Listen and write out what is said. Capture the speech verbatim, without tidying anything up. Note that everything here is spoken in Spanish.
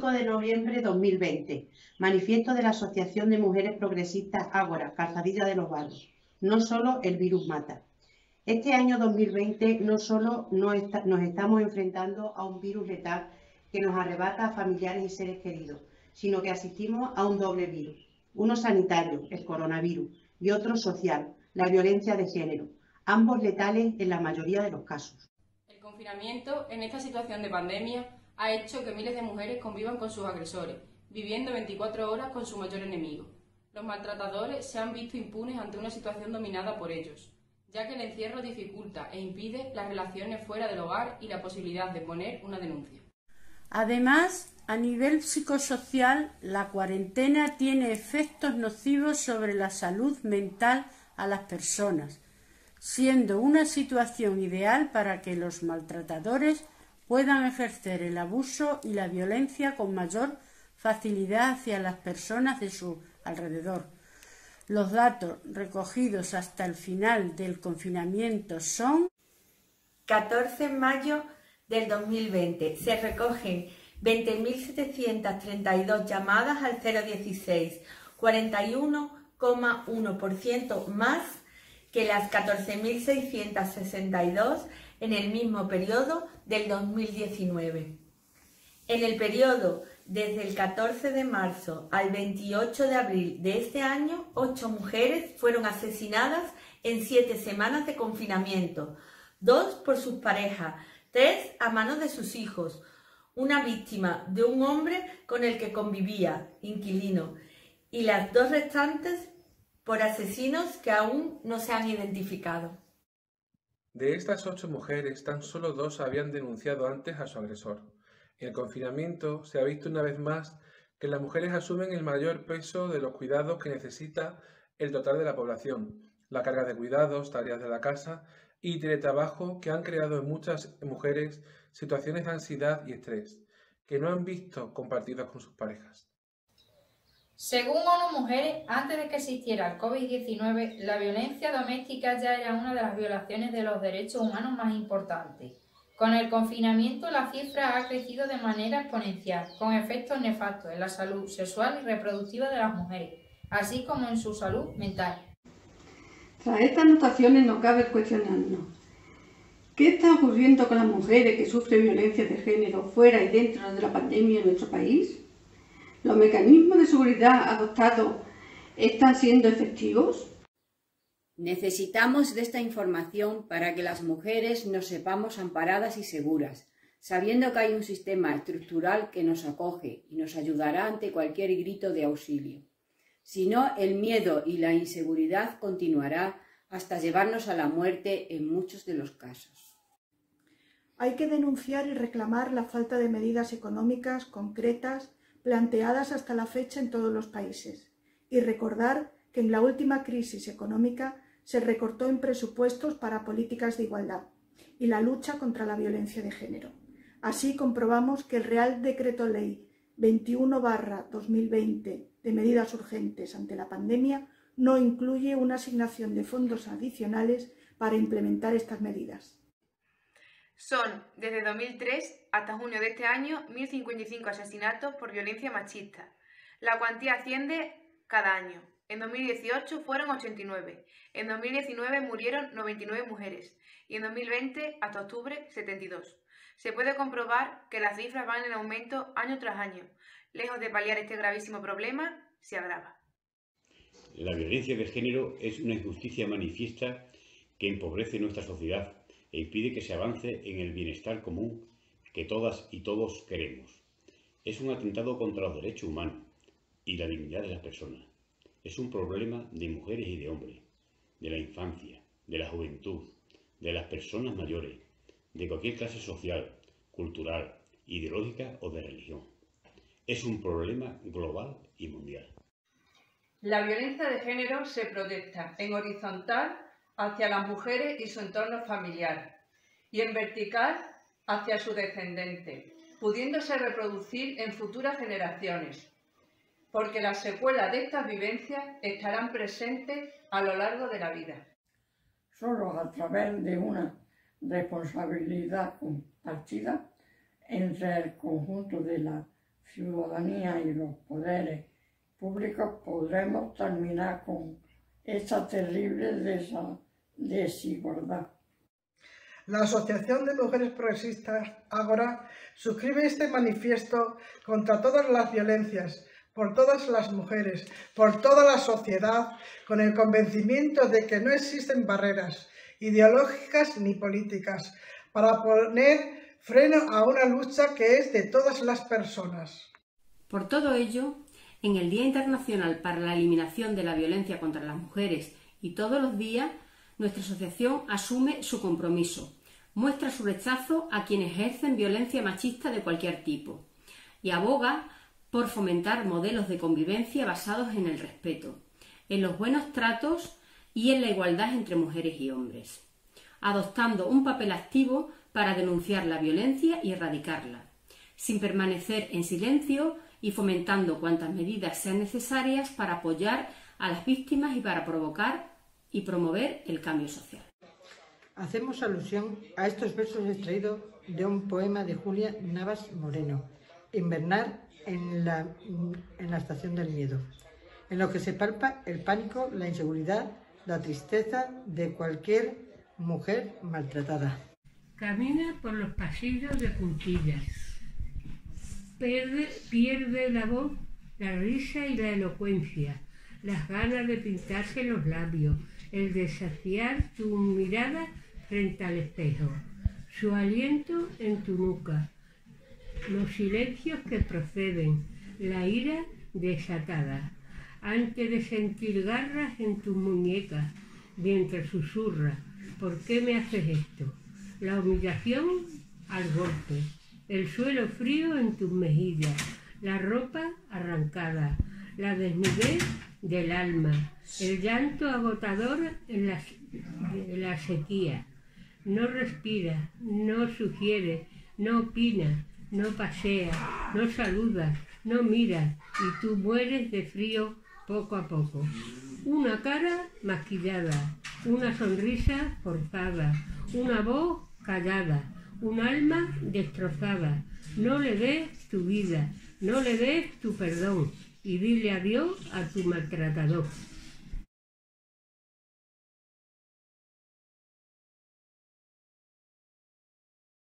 veinticinco de noviembre de dos mil veinte. Manifiesto de la Asociación de Mujeres Progresistas Ágora, Calzadilla de los Barrios. No solo el virus mata. Este año dos mil veinte no solo nos, está, nos estamos enfrentando a un virus letal que nos arrebata a familiares y seres queridos, sino que asistimos a un doble virus. Uno sanitario, el coronavirus, y otro social, la violencia de género, ambos letales en la mayoría de los casos. El confinamiento en esta situación de pandemia ha hecho que miles de mujeres convivan con sus agresores, viviendo veinticuatro horas con su mayor enemigo. Los maltratadores se han visto impunes ante una situación dominada por ellos, ya que el encierro dificulta e impide las relaciones fuera del hogar y la posibilidad de poner una denuncia. Además, a nivel psicosocial, la cuarentena tiene efectos nocivos sobre la salud mental a las personas, siendo una situación ideal para que los maltratadores puedan ejercer el abuso y la violencia con mayor facilidad hacia las personas de su alrededor. Los datos recogidos hasta el final del confinamiento son: catorce de mayo del dos mil veinte. Se recogen veinte mil setecientas treinta y dos llamadas al cero dieciséis, cuarenta y uno coma uno por ciento más que las catorce mil seiscientas sesenta y dos en el mismo periodo del dos mil diecinueve. En el periodo desde el catorce de marzo al veintiocho de abril de este año, ocho mujeres fueron asesinadas en siete semanas de confinamiento, dos por sus parejas, tres a manos de sus hijos, una víctima de un hombre con el que convivía, inquilino, y las dos restantes por asesinos que aún no se han identificado. De estas ocho mujeres, tan solo dos habían denunciado antes a su agresor. En el confinamiento se ha visto una vez más que las mujeres asumen el mayor peso de los cuidados que necesita el total de la población, la carga de cuidados, tareas de la casa y teletrabajo que han creado en muchas mujeres situaciones de ansiedad y estrés que no han visto compartidas con sus parejas. Según ONU Mujeres, antes de que existiera el COVID diecinueve, la violencia doméstica ya era una de las violaciones de los derechos humanos más importantes. Con el confinamiento, la cifra ha crecido de manera exponencial, con efectos nefastos en la salud sexual y reproductiva de las mujeres, así como en su salud mental. Tras estas notaciones no cabe cuestionarnos: ¿qué está ocurriendo con las mujeres que sufren violencia de género fuera y dentro de la pandemia en nuestro país? ¿Los mecanismos de seguridad adoptados están siendo efectivos? Necesitamos de esta información para que las mujeres nos sepamos amparadas y seguras, sabiendo que hay un sistema estructural que nos acoge y nos ayudará ante cualquier grito de auxilio. Si no, el miedo y la inseguridad continuará hasta llevarnos a la muerte en muchos de los casos. Hay que denunciar y reclamar la falta de medidas económicas concretas planteadas hasta la fecha en todos los países, y recordar que en la última crisis económica se recortó en presupuestos para políticas de igualdad y la lucha contra la violencia de género. Así comprobamos que el Real Decreto Ley veintiuno barra dos mil veinte de medidas urgentes ante la pandemia no incluye una asignación de fondos adicionales para implementar estas medidas. Son, desde dos mil tres hasta junio de este año, mil cincuenta y cinco asesinatos por violencia machista. La cuantía asciende cada año. En dos mil dieciocho fueron ochenta y nueve, en dos mil diecinueve murieron noventa y nueve mujeres y en dos mil veinte, hasta octubre, setenta y dos. Se puede comprobar que las cifras van en aumento año tras año. Lejos de paliar este gravísimo problema, se agrava. La violencia de género es una injusticia manifiesta que empobrece nuestra sociedad e impide que se avance en el bienestar común que todas y todos queremos. Es un atentado contra los derechos humanos y la dignidad de las personas. Es un problema de mujeres y de hombres, de la infancia, de la juventud, de las personas mayores, de cualquier clase social, cultural, ideológica o de religión. Es un problema global y mundial. La violencia de género se proyecta en horizontal hacia las mujeres y su entorno familiar, y en vertical hacia su descendente, pudiéndose reproducir en futuras generaciones, porque las secuelas de estas vivencias estarán presentes a lo largo de la vida. Solo a través de una responsabilidad compartida entre el conjunto de la ciudadanía y los poderes públicos podremos terminar con esta terrible desa- desigualdad. La Asociación de Mujeres Progresistas Ágora suscribe este manifiesto contra todas las violencias, por todas las mujeres, por toda la sociedad, con el convencimiento de que no existen barreras ideológicas ni políticas para poner freno a una lucha que es de todas las personas. Por todo ello, en el Día Internacional para la Eliminación de la Violencia contra las Mujeres y todos los días, nuestra asociación asume su compromiso, muestra su rechazo a quienes ejercen violencia machista de cualquier tipo y aboga por fomentar modelos de convivencia basados en el respeto, en los buenos tratos y en la igualdad entre mujeres y hombres, adoptando un papel activo para denunciar la violencia y erradicarla, sin permanecer en silencio y fomentando cuantas medidas sean necesarias para apoyar a las víctimas y para provocar y promover el cambio social. Hacemos alusión a estos versos extraídos de un poema de Julia Navas Moreno, Invernar en la, en la estación del miedo, en lo que se palpa el pánico, la inseguridad, la tristeza de cualquier mujer maltratada. Camina por los pasillos de puntillas, pierde, pierde la voz, la risa y la elocuencia, las ganas de pintarse los labios, el desafiar tu mirada frente al espejo, su aliento en tu nuca, los silencios que proceden, la ira desatada, antes de sentir garras en tus muñecas, mientras susurra, ¿por qué me haces esto? La humillación al golpe, el suelo frío en tus mejillas, la ropa arrancada, la desnudez del alma, el llanto agotador en la, en la sequía. No respira, no sugiere, no opina, no pasea, no saluda, no mira y tú mueres de frío poco a poco. Una cara maquillada, una sonrisa forzada, una voz callada, un alma destrozada. No le des tu vida, no le des tu perdón y dile adiós a tu maltratador.